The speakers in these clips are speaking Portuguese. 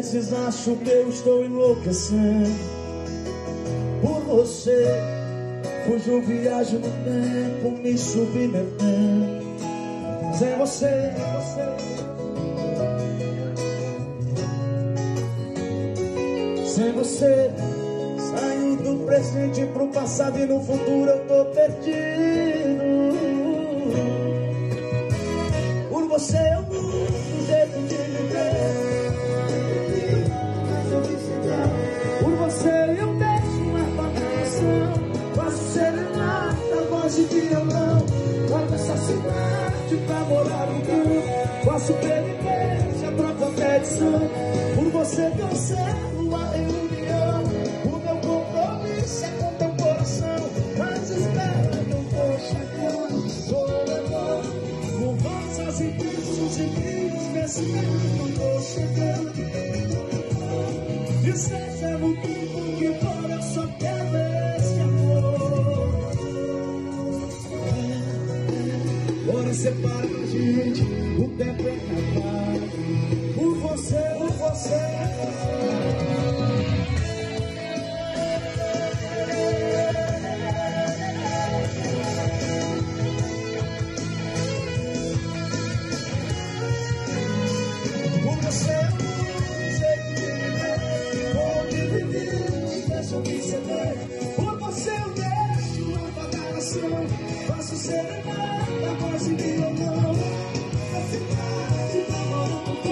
vezes acho que eu estou enlouquecendo por você. Fujo, viajo no tempo, me submetendo. Sem você, sem você, saio do presente pro passado e no futuro eu tô perdido. Por você eu mudo o jeito de viver. Por você eu deixo uma canção, faço serenata, voz de violão. Guardo essa cidade pra morar no campo, faço penitência pra qualquer edição. Por você cancelo a reunião, o meu compromisso é com teu coração. Mas espera, não tô chegando, tô levando com rosas e bichos e vinhos nesse tempo, não tô chegando. E seja no tempo que for, eu só quero esse amor. Bora separar a gente, o tempo é acabado. Por você, por você. Por você, por você eu deixo uma pagação, faço serenata, voz e violão. A cidade demora um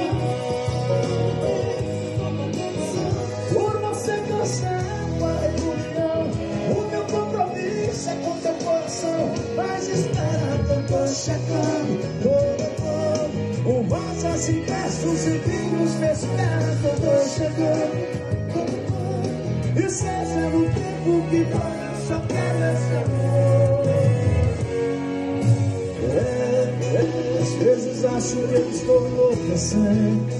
pouco. Por você cancelo a reunião, o meu compromisso é com teu coração. Mas espera que eu tô chegando, tô levando com rosas e versos e vinhos. Me espera que eu tô chegando. E seja no tempo que for, eu só quero esse amor. Às vezes acho que eu estou enlouquecendo